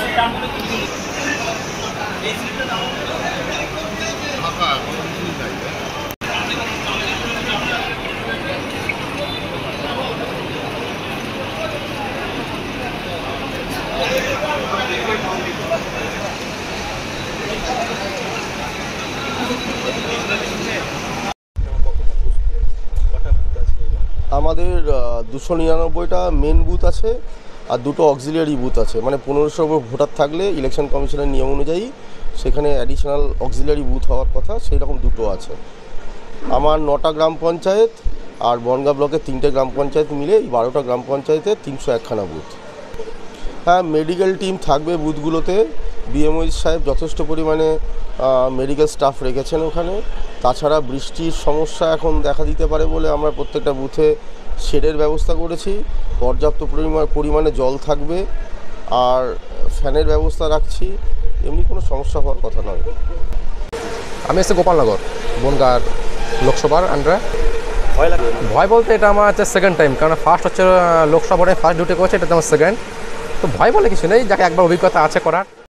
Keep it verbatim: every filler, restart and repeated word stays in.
আমাদের দুশো নিরানব্বইটা মেন বুথ আছে আর দুটো অক্সিলিয়ারি বুথ আছে, মানে পনেরোশোর উপর ভোটার থাকলে ইলেকশন কমিশনের নিয়ম অনুযায়ী সেখানে অ্যাডিশনাল অক্সিলিয়ারি বুথ হওয়ার কথা, সেই রকম দুটো আছে। আমার নটা গ্রাম পঞ্চায়েত আর বনগাঁ ব্লকের তিনটে গ্রাম পঞ্চায়েত মিলে এই বারোটা গ্রাম পঞ্চায়েতে তিনশো একখানা বুথ। হ্যাঁ, মেডিকেল টিম থাকবে বুথগুলোতে। বিএমওই সাহেব যথেষ্ট পরিমাণে মেডিকেল স্টাফ রেখেছেন ওখানে। তাছাড়া বৃষ্টির সমস্যা এখন দেখা দিতে পারে বলে আমরা প্রত্যেকটা বুথে শেডের ব্যবস্থা করেছি। পর্যাপ্ত পরিমাণ পরিমাণে জল থাকবে আর ফ্যানের ব্যবস্থা রাখছি। এমনি কোনো সমস্যা হওয়ার কথা নয়। আমি এসে গোপালনগর বনগাঁর লোকসভার আন্ডারে। ভয় লাগে? ভয় বলতে এটা আমার হচ্ছে সেকেন্ড টাইম, কারণ ফার্স্ট হচ্ছে লোকসভা ফার্স্ট ডিউটি করেছে, এটা আমার সেকেন্ড। তো ভয় বলে কিছু নেই, যাকে একবার অভিজ্ঞতা আছে করার।